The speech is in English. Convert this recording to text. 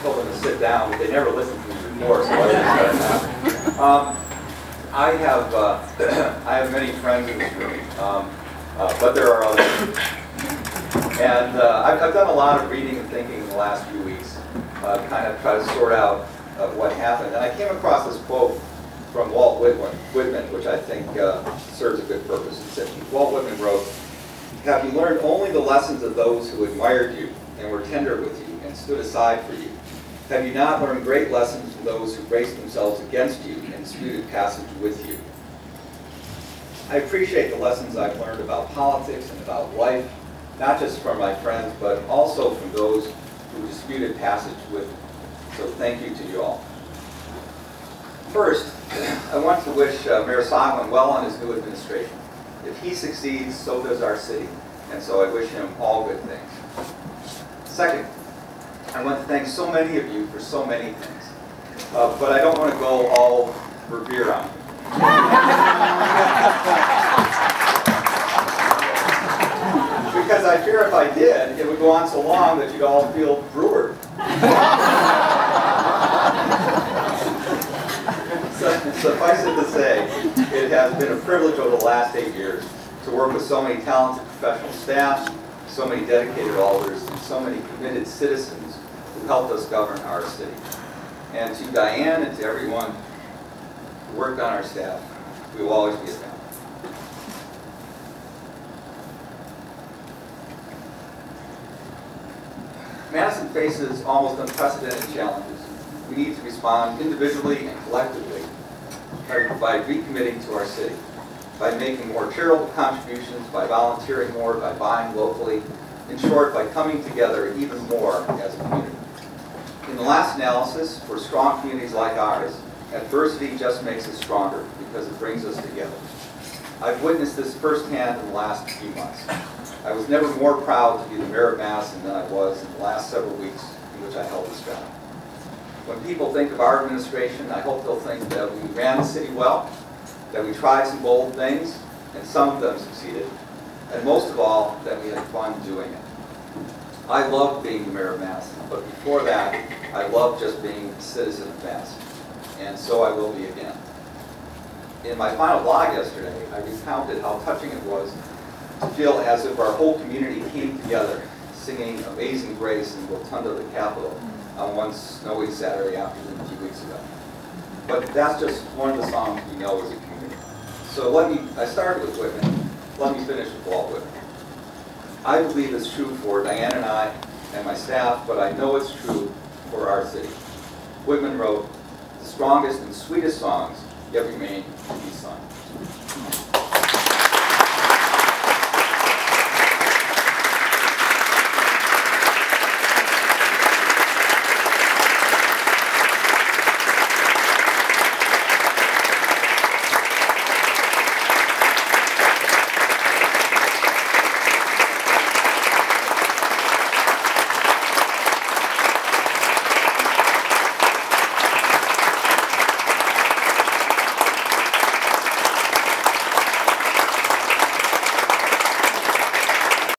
told them to sit down, but they never listened to me before, so I didn't start now. I have many friends in this room, but there are others. And I've done a lot of reading and thinking in the last few weeks, kind of try to sort out what happened. And I came across this quote from Walt Whitman, which I think serves a good purpose. It said, Walt Whitman wrote, "Have you learned only the lessons of those who admired you and were tender with you and stood aside for you? Have you not learned great lessons from those who braced themselves against you and disputed passage with you?" I appreciate the lessons I've learned about politics and about life, not just from my friends, but also from those who disputed passage with me. So thank you to you all. First, I want to wish Mayor Soglin well on his new administration. If he succeeds, so does our city, and so I wish him all good things. Second, I want to thank so many of you for so many things, but I don't want to go all Revere on you. Because I fear if I did, it would go on so long that you'd all feel brewered. Suffice it to say, it has been a privilege over the last 8 years to work with so many talented professional staff, so many dedicated alders, and so many committed citizens who helped us govern our city. And to Diane and to everyone who worked on our staff, we will always be a family. Madison faces almost unprecedented challenges. We need to respond individually and collectively by recommitting to our city, by making more charitable contributions, by volunteering more, by buying locally, in short, by coming together even more as a community. In the last analysis, for strong communities like ours, adversity just makes us stronger because it brings us together. I've witnessed this firsthand in the last few months. I was never more proud to be the mayor of Madison than I was in the last several weeks in which I held this job. When people think of our administration, I hope they'll think that we ran the city well, that we tried some bold things, and some of them succeeded, and most of all, that we had fun doing it. I loved being the mayor of Madison, but before that, I loved just being a citizen of Madison, and so I will be again. In my final blog yesterday, I recounted how touching it was to feel as if our whole community came together, singing Amazing Grace in the Rotunda of the Capitol on one snowy Saturday afternoon a few weeks ago. But that's just one of the songs we know as a community. So I started with Whitman. Let me finish with Walt Whitman. I believe it's true for Diane and I and my staff, but I know it's true for our city. Whitman wrote, "The strongest and sweetest songs yet remain to be sung."